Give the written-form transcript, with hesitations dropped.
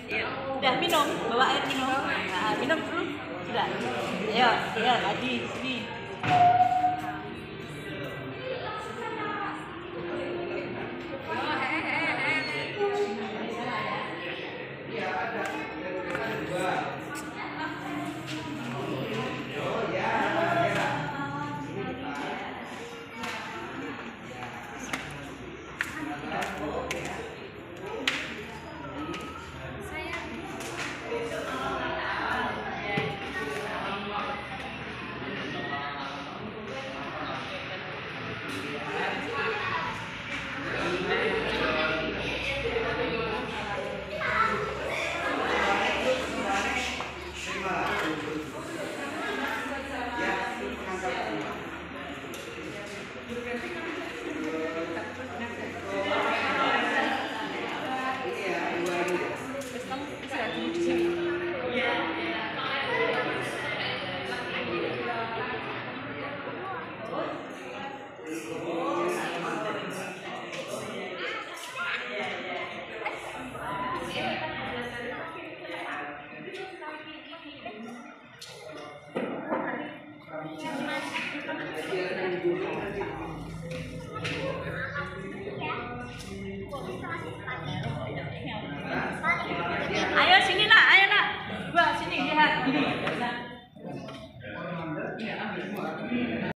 Udah minum, bawa air minum. Nah, minum dulu. Sudah. Ayo, ya lagi sini. Ayo sini nak, ayo nak. Dua sini lihat.